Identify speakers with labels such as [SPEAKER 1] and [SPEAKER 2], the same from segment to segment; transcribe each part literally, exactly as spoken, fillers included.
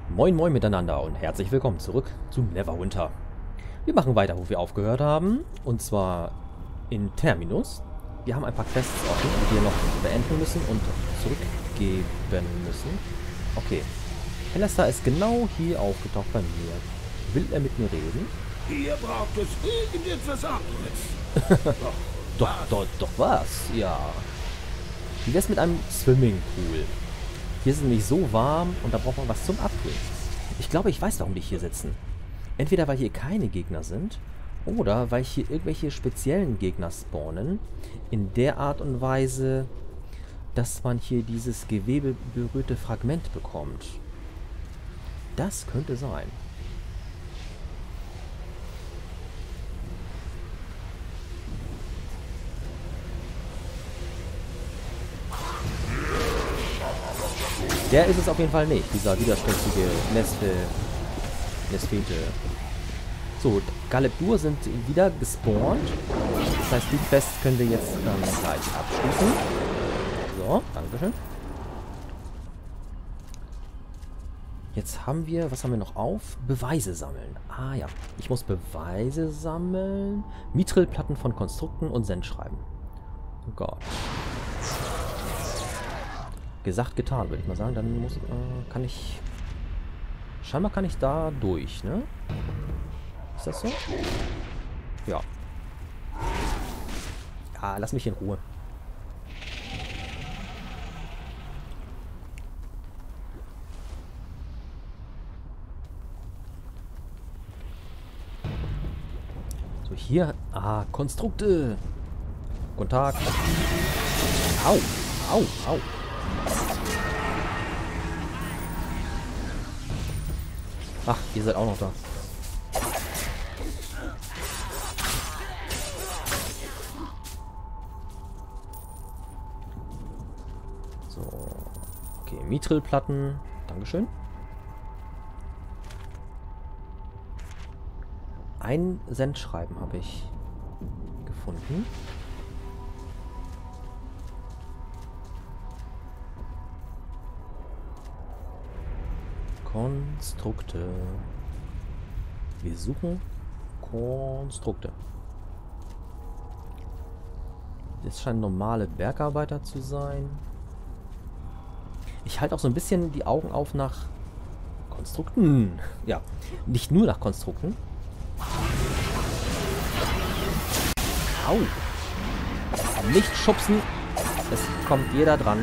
[SPEAKER 1] Moin moin miteinander und herzlich willkommen zurück zu Neverwinter. Wir machen weiter, wo wir aufgehört haben, und zwar in Terminus. Wir haben ein paar Quests offen, die wir noch beenden müssen und zurückgeben müssen. Okay. Helester ist genau hier aufgetaucht bei mir. Will er mit mir reden?
[SPEAKER 2] Hier braucht es irgendetwas anderes.
[SPEAKER 1] Doch, doch, doch, doch was, ja. Wie wär's mit einem Swimmingpool? Hier ist es nämlich so warm und da braucht man was zum Abkühlen. Ich glaube, ich weiß, warum die hier sitzen. Entweder weil hier keine Gegner sind oder weil hier irgendwelche speziellen Gegner spawnen. In der Art und Weise, dass man hier dieses gewebeberührte Fragment bekommt. Das könnte sein. Der ist es auf jeden Fall nicht, dieser widersprüchliche Nesfe, Nesfete. So, Galebdur sind wieder gespawnt. Das heißt, die Quest können wir jetzt dann gleich abschließen. So, dankeschön. Jetzt haben wir, was haben wir noch auf? Beweise sammeln. Ah ja, ich muss Beweise sammeln. Mithril-Platten von Konstrukten und Sendschreiben. Oh Gott. Gesagt, getan, würde ich mal sagen. Dann muss, äh, kann ich... Scheinbar kann ich da durch, ne? Ist das so? Ja. Ja, lass mich in Ruhe. So, hier... Ah, Konstrukte. Guten Tag. Au, au, au. Ach, ihr seid auch noch da. So. Okay, Mithril-Platten. Dankeschön. Ein Sendschreiben habe ich gefunden. Konstrukte. Wir suchen Konstrukte. Das scheinen normale Bergarbeiter zu sein. Ich halte auch so ein bisschen die Augen auf nach Konstrukten. Ja, nicht nur nach Konstrukten. Au. Nicht schubsen. Es kommt jeder dran.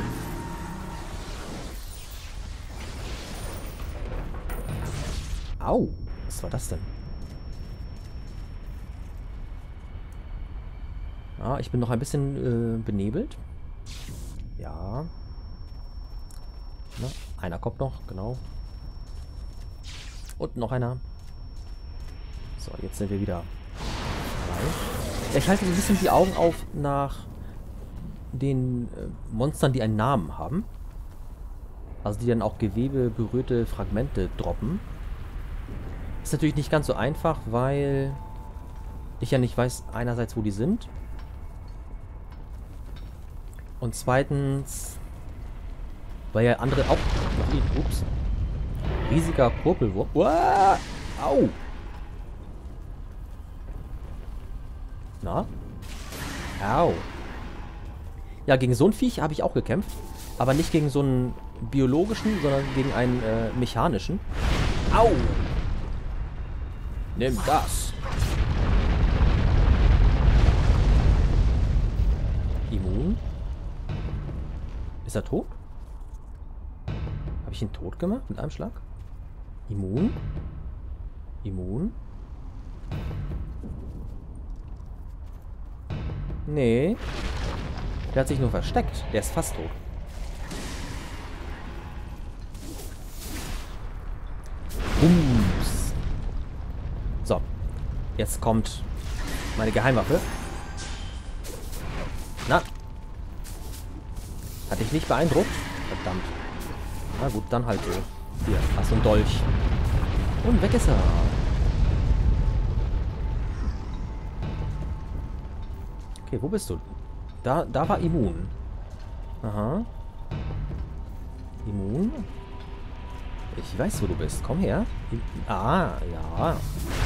[SPEAKER 1] Au, was war das denn? Ah, ich bin noch ein bisschen äh, benebelt. Ja. Na, einer kommt noch, genau. Und noch einer. So, jetzt sind wir wieder frei. Ja, ich halte so ein bisschen die Augen auf nach den äh, Monstern, die einen Namen haben. Also die dann auch gewebeberührte Fragmente droppen. Ist natürlich nicht ganz so einfach, weil ich ja nicht weiß, einerseits, wo die sind. Und zweitens, weil ja andere auch noch liegen. Ups. Riesiger Purpelwurm. Uah! Au! Na? Au. Ja, gegen so ein Viech habe ich auch gekämpft. Aber nicht gegen so einen biologischen, sondern gegen einen äh, mechanischen. Au! Nimm das. Immun. Ist er tot? Habe ich ihn tot gemacht mit einem Schlag? Immun. Immun. Nee. Der hat sich nur versteckt. Der ist fast tot. Bums. So, jetzt kommt meine Geheimwaffe. Na? Hat dich nicht beeindruckt? Verdammt. Na gut, dann halt so. Hier, hast du einen Dolch. Und weg ist er. Okay, wo bist du? Da, da war Immun. Aha. Immun. Ich weiß, wo du bist. Komm her. Ah, ja.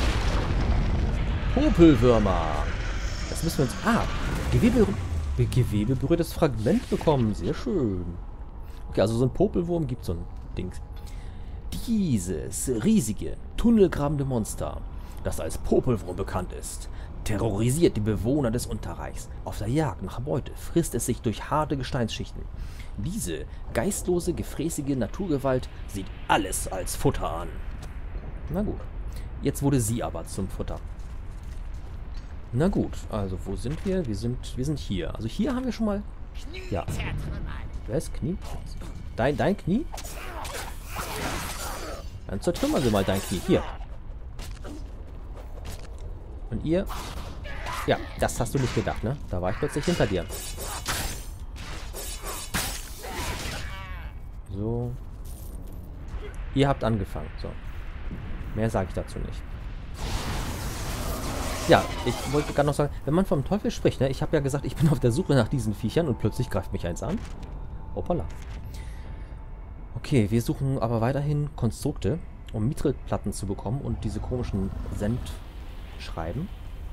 [SPEAKER 1] Popelwürmer. Das müssen wir uns... Ah, Gewebe, gewebeberührtes Fragment bekommen. Sehr schön. Okay, also so ein Popelwurm gibt so ein Dings. Dieses riesige, tunnelgrabende Monster, das als Popelwurm bekannt ist, terrorisiert die Bewohner des Unterreichs. Auf der Jagd nach Beute frisst es sich durch harte Gesteinsschichten. Diese geistlose, gefräßige Naturgewalt sieht alles als Futter an. Na gut. Jetzt wurde sie aber zum Futter. Na gut, also wo sind wir? Wir sind, wir sind hier. Also hier haben wir schon mal... Ja. Wer ist Knie? Dein, dein Knie? Dann zertrümmern Sie mal dein Knie. Hier. Und ihr... Ja, das hast du nicht gedacht, ne? Da war ich plötzlich hinter dir. So. Ihr habt angefangen. So. Mehr sage ich dazu nicht. Ja, ich wollte gerade noch sagen, wenn man vom Teufel spricht, ne? Ich habe ja gesagt, ich bin auf der Suche nach diesen Viechern und plötzlich greift mich eins an. Hoppala. Okay, wir suchen aber weiterhin Konstrukte, um Mithril-Platten zu bekommen und diese komischen Sendschreiben.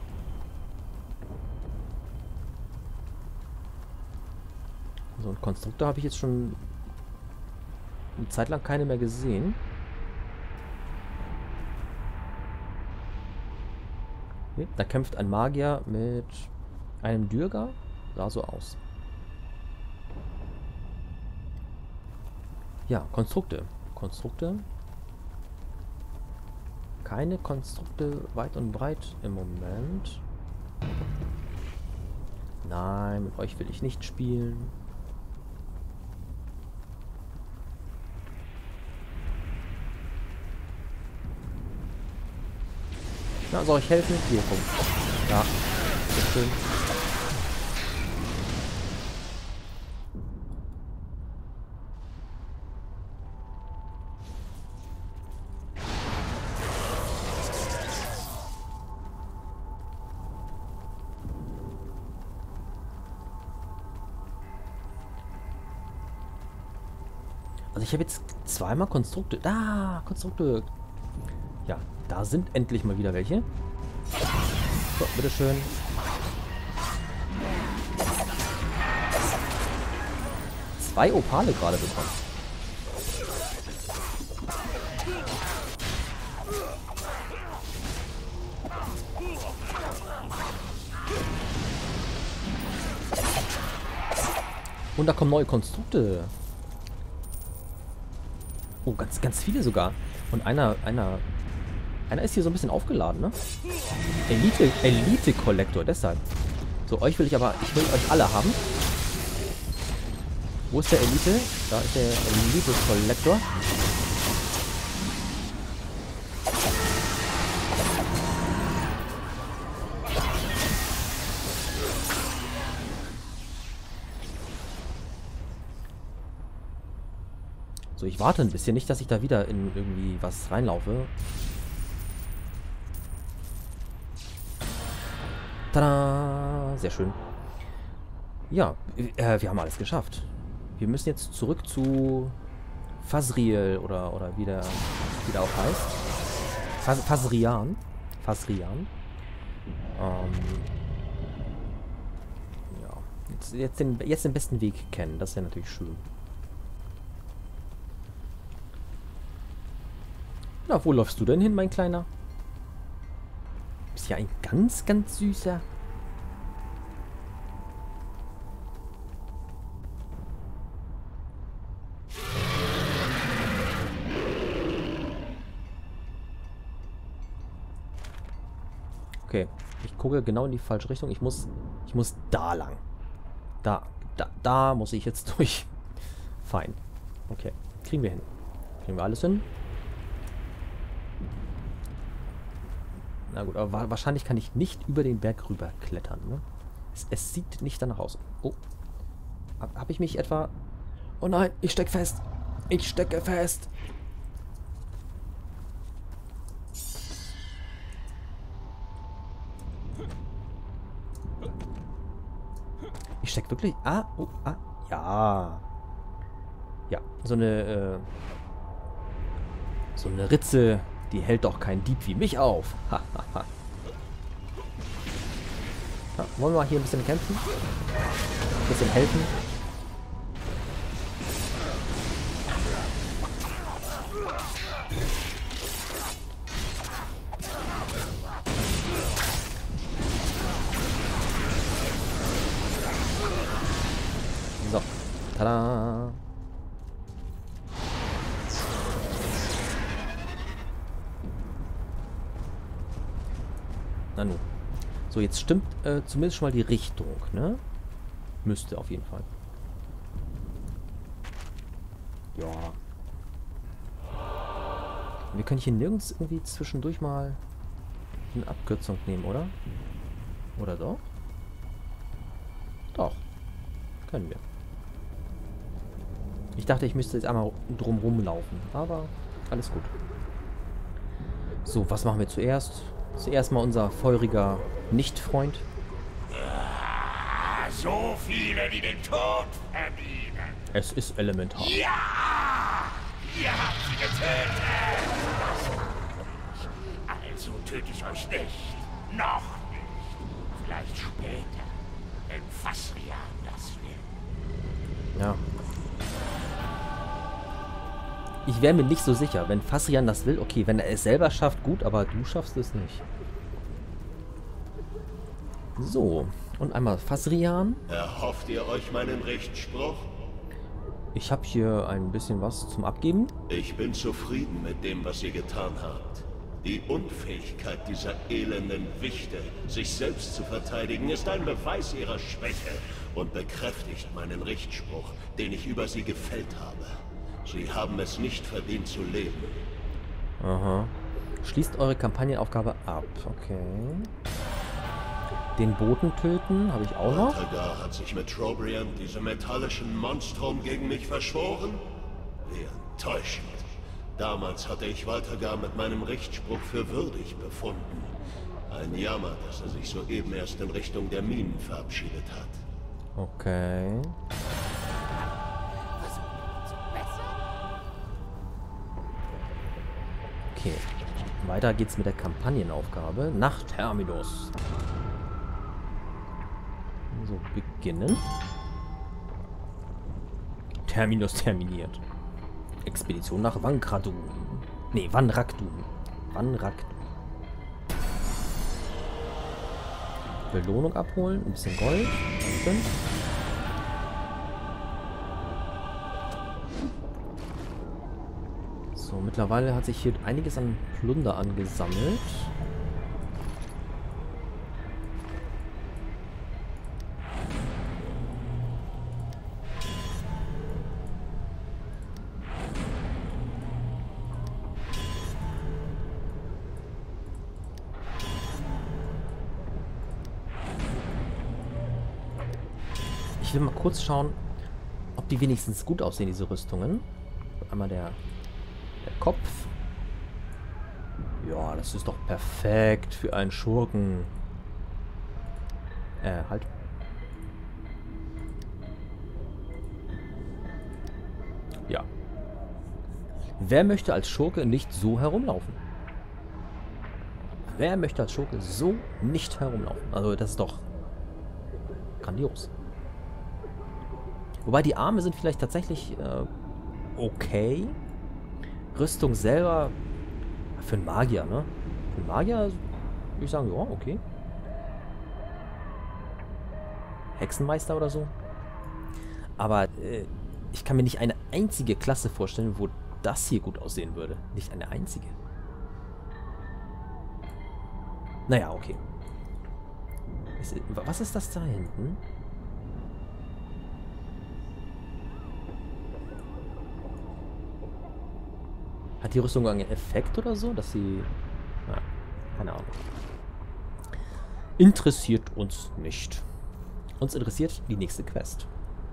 [SPEAKER 1] So, ein Konstruktor habe ich jetzt schon eine Zeit lang keine mehr gesehen. Okay, da kämpft ein Magier mit einem Dürger. Sah so aus. Ja, Konstrukte. Konstrukte. Keine Konstrukte weit und breit im Moment. Nein, mit euch will ich nicht spielen. Na, soll ich helfen? Hier, komm. Ja, ist schön. Also ich habe jetzt zweimal Konstrukte. Da, Konstrukte. Ja, da sind endlich mal wieder welche. So, bitteschön. Zwei Opale gerade bekommen. Und da kommen neue Konstrukte. Oh, ganz, ganz viele sogar. Und einer, einer, einer ist hier so ein bisschen aufgeladen, ne? Elite, Elite-Kollektor, deshalb. So, euch will ich aber, ich will euch alle haben. Wo ist der Elite? Da ist der Elite-Kollektor. So, ich warte ein bisschen, nicht, dass ich da wieder in irgendwie was reinlaufe. Tada! Sehr schön. Ja, äh, wir haben alles geschafft. Wir müssen jetzt zurück zu Phasriel oder, oder wie der, wie der auch heißt. Phas Phasrian. Phasrian. Ähm, ja. Jetzt, jetzt, den, jetzt den besten Weg kennen. Das ist ja natürlich schön. Na, wo läufst du denn hin, mein Kleiner? Bist ja ein ganz, ganz süßer. Okay, ich gucke genau in die falsche Richtung. Ich muss, ich muss da lang. Da, da, da muss ich jetzt durch. Fein. Okay, kriegen wir hin. Kriegen wir alles hin? Na gut, aber wahrscheinlich kann ich nicht über den Berg rüber klettern, ne? Es, es sieht nicht danach aus. Oh. Habe hab ich mich etwa... Oh nein, ich stecke fest. Ich stecke fest. Ich stecke wirklich... Ah, oh, ah, ja. Ja, so eine... Äh, So eine Ritze, die hält doch kein Dieb wie mich auf. Ha, ha, ha. Ja, wollen wir mal hier ein bisschen kämpfen? Ein bisschen helfen? So. Tada! Na nun. So, jetzt stimmt äh, zumindest schon mal die Richtung, ne? Müsste auf jeden Fall. Ja. Wir können hier nirgends irgendwie zwischendurch mal eine Abkürzung nehmen, oder? Oder doch? Doch. Können wir. Ich dachte, ich müsste jetzt einmal drum rumlaufen, aber alles gut. So, was machen wir zuerst? Zuerst mal unser feuriger Nicht-Freund.
[SPEAKER 2] Ah, so viele, die den Tod verdienen.
[SPEAKER 1] Es ist elementar.
[SPEAKER 2] Ja! Ihr habt sie getötet! Also töte ich euch nicht. Noch nicht. Vielleicht später. Wenn Fasrian das will.
[SPEAKER 1] Ja. Ich wäre mir nicht so sicher. Wenn Fasrian das will, okay. Wenn er es selber schafft, gut. Aber du schaffst es nicht. So. Und einmal Fasrian.
[SPEAKER 3] Erhofft ihr euch meinen Richtspruch?
[SPEAKER 1] Ich habe hier ein bisschen was zum Abgeben.
[SPEAKER 3] Ich bin zufrieden mit dem, was ihr getan habt. Die Unfähigkeit dieser elenden Wichte, sich selbst zu verteidigen, ist ein Beweis ihrer Schwäche und bekräftigt meinen Richtspruch, den ich über sie gefällt habe. Sie haben es nicht verdient zu leben.
[SPEAKER 1] Aha. Schließt eure Kampagnenaufgabe ab. Okay. Den Boten töten habe ich auch noch.
[SPEAKER 3] Waltagar hat sich mit Trobriand, diesem metallischen Monstrum, gegen mich verschworen? Wie enttäuschend. Damals hatte ich Waltagar mit meinem Richtspruch für würdig befunden. Ein Jammer, dass er sich soeben erst in Richtung der Minen verabschiedet hat.
[SPEAKER 1] Okay. Okay. Weiter geht's mit der Kampagnenaufgabe. Nach Terminus. So, beginnen. Terminus terminiert. Expedition nach Vankradun. Ne, Vanrakdun. Vanrakdun. Belohnung abholen. Ein bisschen Gold. Danke. So, mittlerweile hat sich hier einiges an Plunder angesammelt. Ich will mal kurz schauen, ob die wenigstens gut aussehen, diese Rüstungen. Einmal der, der Kopf. Ja, das ist doch perfekt für einen Schurken. Äh, halt. Ja. Wer möchte als Schurke nicht so herumlaufen? Wer möchte als Schurke so nicht herumlaufen? Also das ist doch grandios. Wobei die Arme sind vielleicht tatsächlich äh, okay. Rüstung selber für einen Magier, ne? Für einen Magier würde ich sagen, ja, okay. Hexenmeister oder so. Aber äh, ich kann mir nicht eine einzige Klasse vorstellen, wo das hier gut aussehen würde. Nicht eine einzige. Naja, okay. Ist, was ist das da hinten? Hat die Rüstung einen Effekt oder so, dass sie... Na, keine Ahnung. Interessiert uns nicht. Uns interessiert die nächste Quest.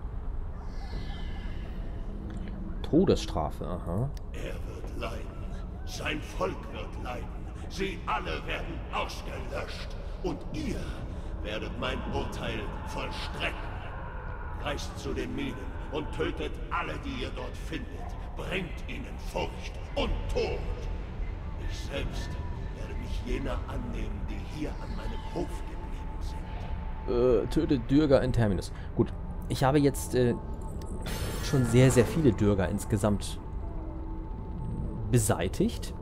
[SPEAKER 1] Todesstrafe, aha.
[SPEAKER 3] Er wird leiden. Sein Volk wird leiden. Sie alle werden ausgelöscht. Und ihr werdet mein Urteil vollstrecken. Reist zu den Minen und tötet alle, die ihr dort findet. bringt ihnen Furcht und Tod. Ich selbst werde mich jener annehmen, die hier an meinem Hof geblieben sind.
[SPEAKER 1] Äh, tötet Dürger in Terminus. Gut, ich habe jetzt äh, schon sehr, sehr viele Dürger insgesamt beseitigt.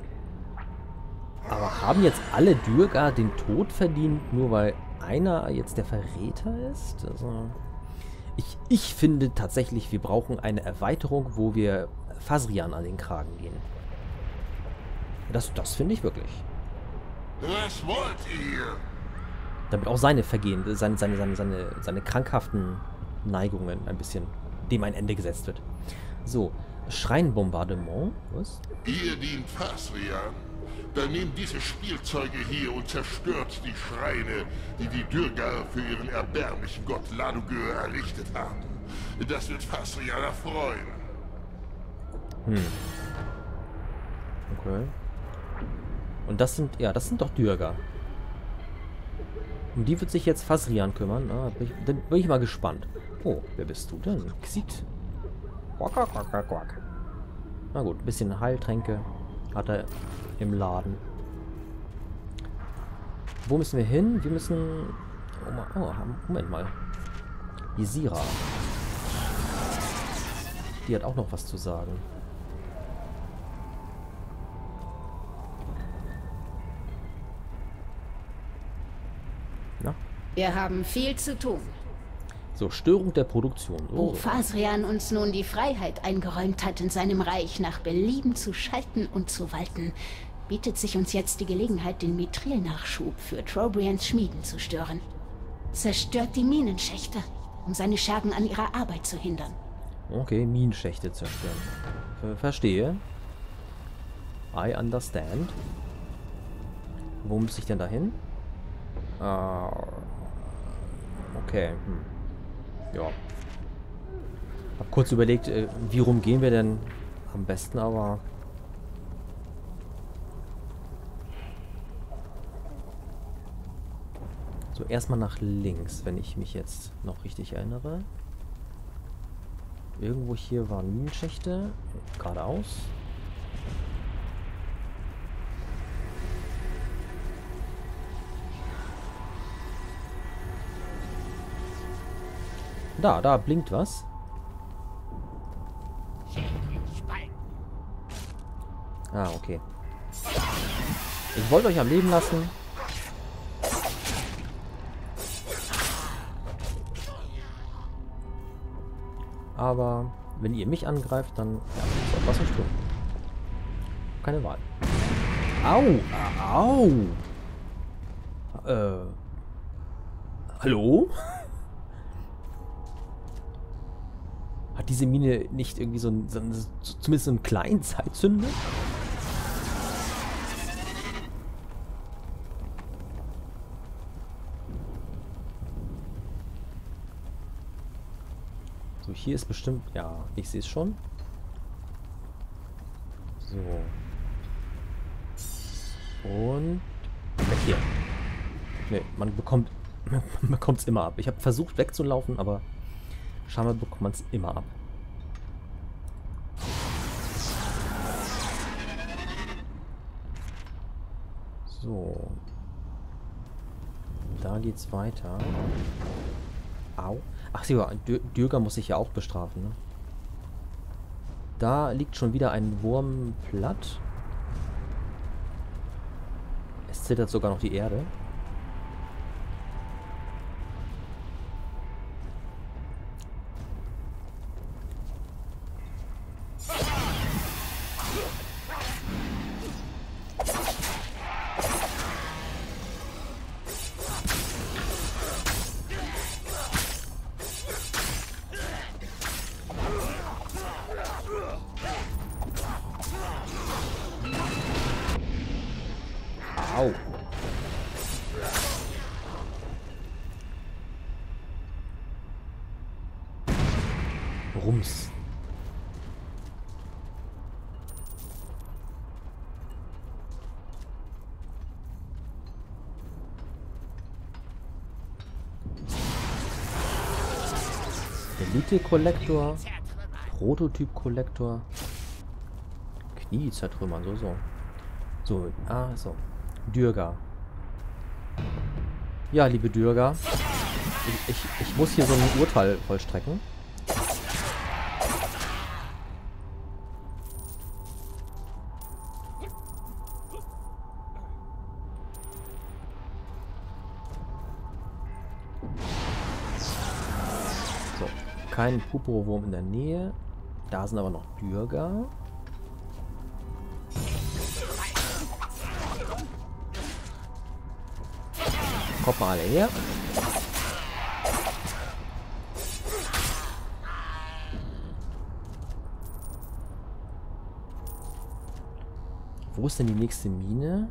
[SPEAKER 1] Aber haben jetzt alle Dürger den Tod verdient, nur weil einer jetzt der Verräter ist? Also ich, ich finde tatsächlich, wir brauchen eine Erweiterung, wo wir Fasrian an den Kragen gehen. Das, das finde ich wirklich.
[SPEAKER 2] Was wollt ihr?
[SPEAKER 1] Damit auch seine Vergehen, seine, seine, seine, seine, seine krankhaften Neigungen ein bisschen dem ein Ende gesetzt wird. So, Schreinbombardement. Was?
[SPEAKER 2] Ihr dient Fasrian? Dann nehmt diese Spielzeuge hier und zerstört die Schreine, die die Dürger für ihren erbärmlichen Gott Ladugür errichtet haben. Das wird Fasrian erfreuen.
[SPEAKER 1] Hm. Okay. Und das sind, ja, das sind doch Dürger. Um die wird sich jetzt Fasrian kümmern. Ah, bin ich, dann bin ich mal gespannt. Oh, wer bist du denn? Xit. Quack, quack, quack, quack. Na gut, ein bisschen Heiltränke hat er im Laden. Wo müssen wir hin? Wir müssen... Oh, oh Moment mal. Ysira. Die hat auch noch was zu sagen. Na?
[SPEAKER 4] Wir haben viel zu tun.
[SPEAKER 1] So, Störung der Produktion.
[SPEAKER 4] Wo
[SPEAKER 1] Oh.
[SPEAKER 4] Fasrian uns nun die Freiheit eingeräumt hat, in seinem Reich nach Belieben zu schalten und zu walten, bietet sich uns jetzt die Gelegenheit, den Mithril-Nachschub für Trobrians Schmieden zu stören. Zerstört die Minenschächte, um seine Schergen an ihrer Arbeit zu hindern.
[SPEAKER 1] Okay, Minenschächte zerstören. Ver Verstehe. I understand. Wo muss ich denn da hin? Ah, okay. Hm. Ja. Hab kurz überlegt, äh, wie rum gehen wir denn am besten, aber... So, erstmal nach links, wenn ich mich jetzt noch richtig erinnere. Irgendwo hier waren Minenschächte. Geradeaus. Da, da blinkt was. Ah, okay. Ich wollte euch am Leben lassen. Aber wenn ihr mich angreift, dann ja, soll was ich tun. Keine Wahl. Au! Au! Äh. Hallo? Hat diese Mine nicht irgendwie so ein, so ein zumindest so einen kleinen Zeitzünder? So, hier ist bestimmt... Ja, ich sehe es schon. So. Und... Weg hier. Ne, man bekommt... Man bekommt es immer ab. Ich habe versucht wegzulaufen, aber... Scheinbar bekommt man es immer ab. So. Da geht's weiter. Au. Ach so, Dürger muss ich ja auch bestrafen, ne? Da liegt schon wieder ein Wurm platt. Es zittert sogar noch die Erde. Au. Rums. Elite-Kollektor. Prototyp-Kollektor. Knie zertrümmern, so, so. So, ah, so. Dürger. Ja, liebe Dürger. Ich, ich, ich muss hier so ein Urteil vollstrecken. So, kein Pupurwurm in der Nähe. Da sind aber noch Dürger. Kommt mal alle her. Wo ist denn die nächste Mine?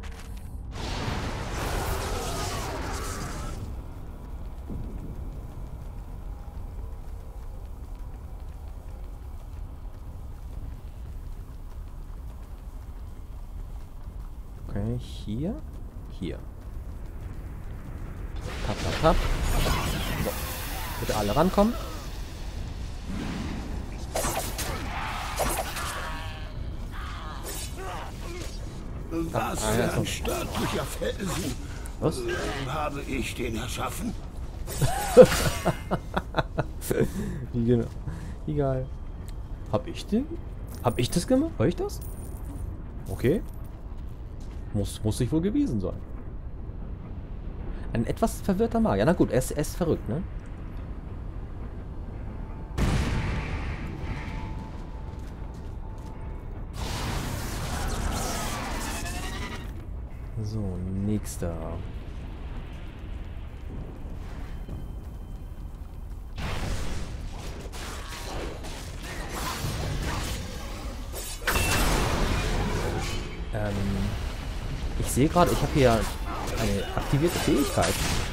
[SPEAKER 1] Okay, hier. Hier. Tap, tap, tap. So. Bitte alle rankommen.
[SPEAKER 5] Was
[SPEAKER 1] Ah,
[SPEAKER 5] für
[SPEAKER 1] ja, so.
[SPEAKER 5] ein stattlicher Felsen.
[SPEAKER 1] Was?
[SPEAKER 5] Äh, Habe ich den erschaffen?
[SPEAKER 1] Wie genau? Egal. Hab ich den? Hab ich das gemacht? War ich das? Okay. Muss, muss ich wohl gewesen sein. Ein etwas verwirrter Magier. Na gut, er ist, er ist verrückt, ne? So, nächster. Ähm, ich sehe gerade, ich habe hier eine aktivierte Fähigkeit.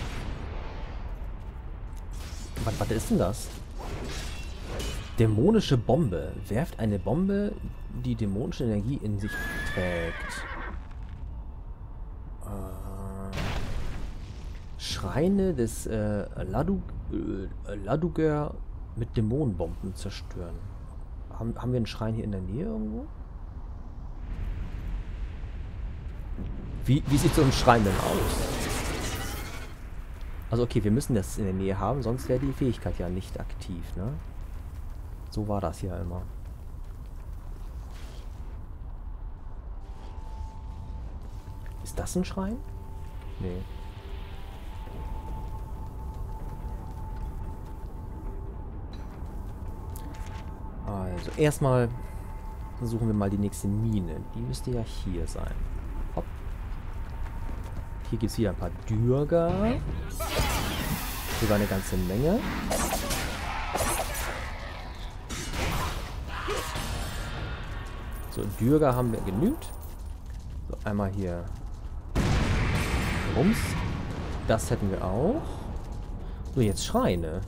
[SPEAKER 1] Was, was ist denn das? Dämonische Bombe. Werft eine Bombe, die dämonische Energie in sich trägt. Äh, Schreine des äh, Ladug äh, Laduger mit Dämonenbomben zerstören. Haben, haben wir einen Schrein hier in der Nähe irgendwo? Wie, wie sieht so ein Schrein denn aus? Also okay, wir müssen das in der Nähe haben, sonst wäre die Fähigkeit ja nicht aktiv, ne? So war das ja immer. Ist das ein Schrein? Nee. Also erstmal suchen wir mal die nächste Mine. Die müsste ja hier sein. Hopp. Hier gibt es wieder ein paar Dürger. Sogar eine ganze Menge. So, Dürger haben wir genügt. So, einmal hier. Rums. Das hätten wir auch. So, jetzt Schreine.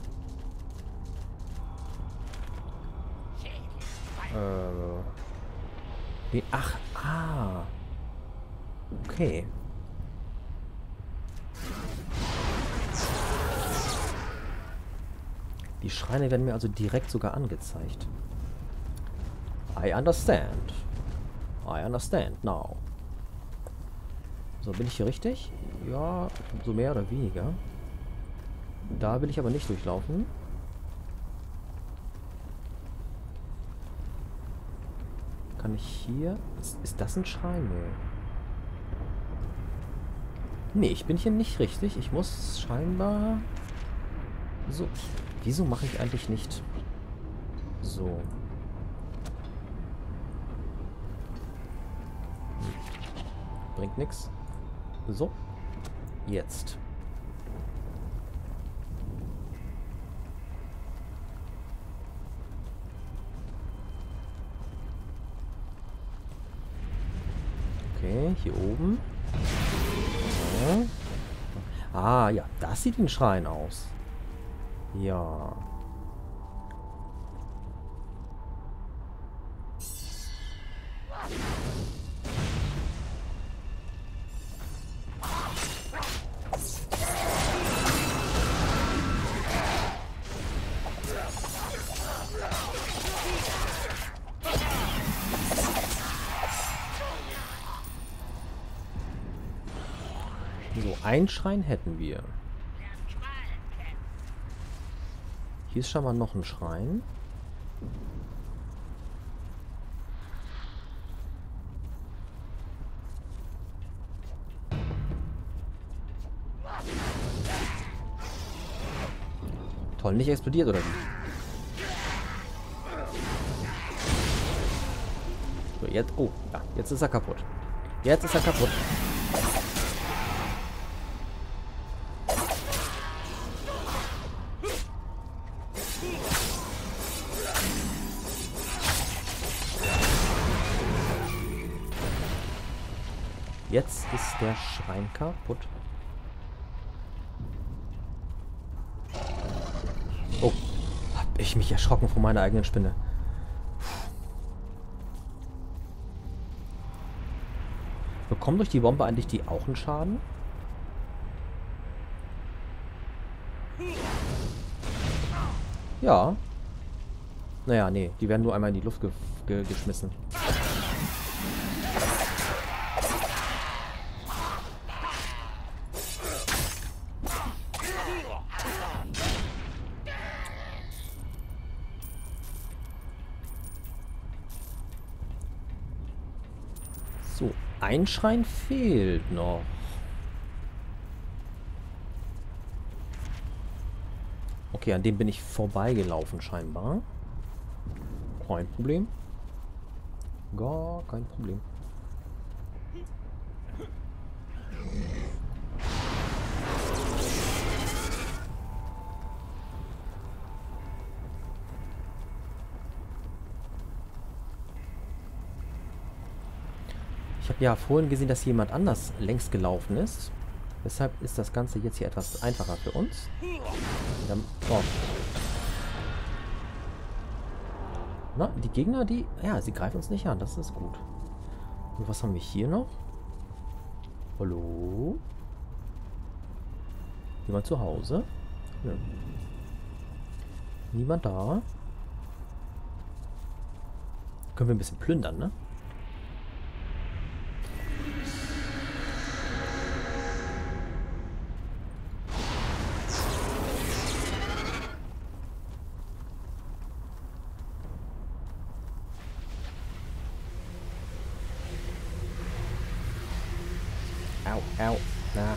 [SPEAKER 1] Äh. Nee, ach, ah. Okay. Die Schreine werden mir also direkt sogar angezeigt. I understand. I understand now. So, bin ich hier richtig? Ja, so mehr oder weniger. Da will ich aber nicht durchlaufen. Kann ich hier... Ist, ist das ein Schrein? Nee. Nee, ich bin hier nicht richtig. Ich muss scheinbar... So. Wieso mache ich eigentlich nicht... So. Bringt nix. So. Jetzt. Okay, hier oben. Ja. Ah, ja, das sieht wie ein Schrein aus. Ja. einen Schrein hätten wir. Hier ist schon mal noch ein Schrein. Toll, nicht explodiert oder wie? So, jetzt. Oh, ja, jetzt ist er kaputt. Jetzt ist er kaputt. Jetzt ist der Schrein kaputt. Oh, hab ich mich erschrocken von meiner eigenen Spinne. Bekommen durch die Bombe eigentlich die auch einen Schaden? Ja. Naja, nee, die werden nur einmal in die Luft ge ge geschmissen. So, ein Schrein fehlt noch. Okay, an dem bin ich vorbeigelaufen scheinbar. Kein Problem. Gar kein Problem. Ich habe ja vorhin gesehen, dass jemand anders längst gelaufen ist. Deshalb ist das Ganze jetzt hier etwas einfacher für uns. Ja, oh. Na, die Gegner, die... Ja, sie greifen uns nicht an. Das ist gut. Und was haben wir hier noch? Hallo? Jemand zu Hause? Ja. Niemand da? Können wir ein bisschen plündern, ne? Au, au, na.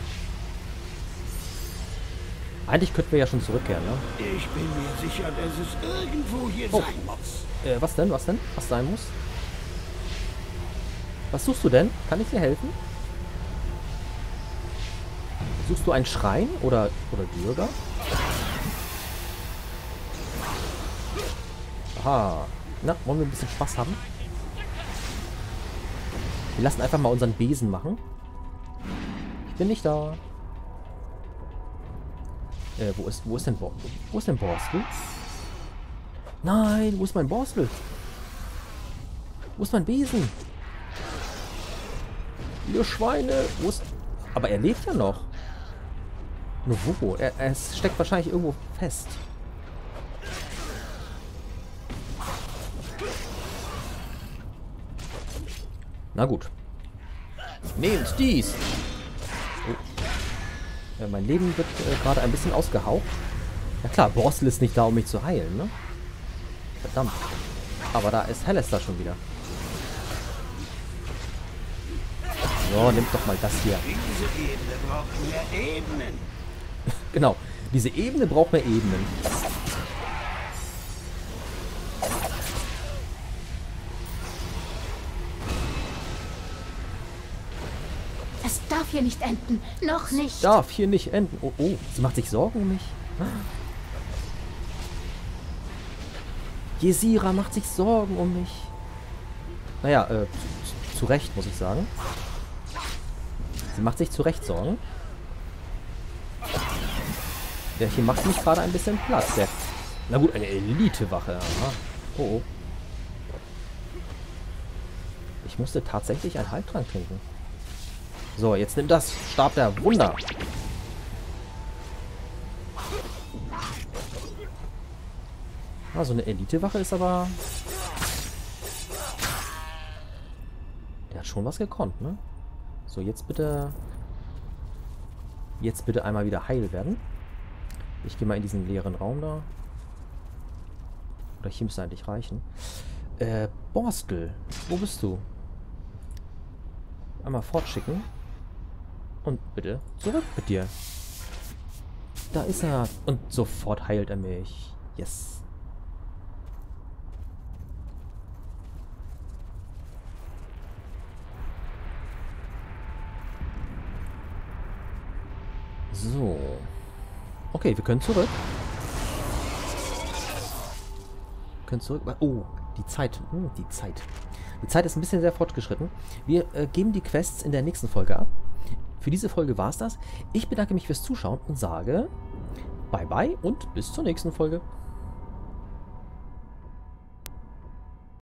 [SPEAKER 1] Eigentlich könnten wir ja schon zurückkehren, ne?
[SPEAKER 5] Ich bin mir sicher, dass es irgendwo hier
[SPEAKER 1] Oh.
[SPEAKER 5] sein muss.
[SPEAKER 1] Äh, was denn? Was denn? Was sein muss? Was suchst du denn? Kann ich dir helfen? Suchst du einen Schrein oder, oder Bürger? Aha. Na, wollen wir ein bisschen Spaß haben? Wir lassen einfach mal unseren Besen machen. Ich bin nicht da. Äh, wo ist, wo ist denn Bo Wo ist denn Borstel? Nein, wo ist mein Borstel? Wo ist mein Besen? Ihr Schweine! Wo ist... Aber er lebt ja noch. Nur wo? Er, er steckt wahrscheinlich irgendwo fest. Na gut. Nehmt dies! Oh. Äh, mein Leben wird äh, gerade ein bisschen ausgehaucht. Ja klar, Borstel ist nicht da, um mich zu heilen, ne? Verdammt. Aber da ist Halaster schon wieder. So, nimmt doch mal das hier.
[SPEAKER 5] Diese Ebene braucht mehr Ebenen.
[SPEAKER 1] Genau. Diese Ebene braucht mehr Ebenen.
[SPEAKER 4] Es darf hier nicht enden. Noch nicht.
[SPEAKER 1] Darf hier nicht enden. Oh, oh. Sie macht sich Sorgen um mich. Jesira macht sich Sorgen um mich. Naja, äh, zu, zu Recht, muss ich sagen. Sie macht sich zu Recht Sorgen. Der hier macht mich gerade ein bisschen Platz. Der, na gut, eine Elite-Wache. Aha. Oh, oh. Ich musste tatsächlich einen Heiltrank trinken. So, jetzt nimm das. Stab der Wunder. Ah, so eine Elite-Wache ist aber... Der hat schon was gekonnt, ne? So, jetzt bitte... Jetzt bitte einmal wieder heil werden. Ich gehe mal in diesen leeren Raum da. Oder hier müsste eigentlich reichen. Äh, Borstel, wo bist du? Einmal fortschicken. Und bitte zurück mit dir. Da ist er. Und sofort heilt er mich. Yes. So. Okay, wir können zurück. Wir können zurück. Oh, die Zeit. Hm, die Zeit. Die Zeit ist ein bisschen sehr fortgeschritten. Wir äh, geben die Quests in der nächsten Folge ab. Für diese Folge war es das. Ich bedanke mich fürs Zuschauen und sage bye bye und bis zur nächsten Folge.